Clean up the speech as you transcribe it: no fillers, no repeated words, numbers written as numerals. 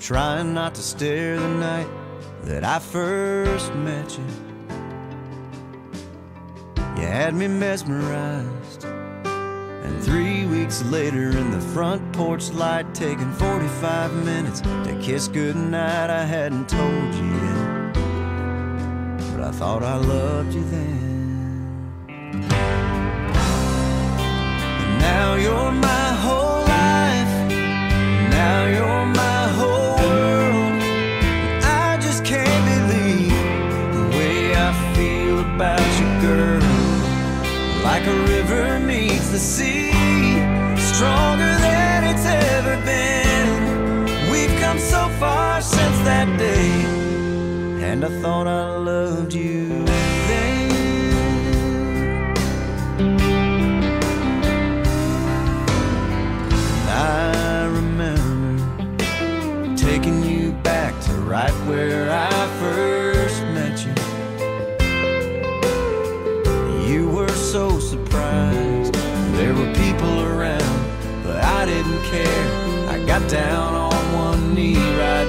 trying not to stare the night that I first met you. You had me mesmerized, and 3 weeks later in the front porch light, taking 45 minutes to kiss goodnight, I hadn't told you yet, but I thought I loved you then. And now you're my whole life, now you're my whole world. I just can't believe the way I feel about you, girl. Like a river meets the sea, stronger than it's ever been. We've come so far since that day, and I thought I loved you then. I remember taking you back to right where I first met you. You were so surprised, there were people around, but I didn't care. I got down on one knee right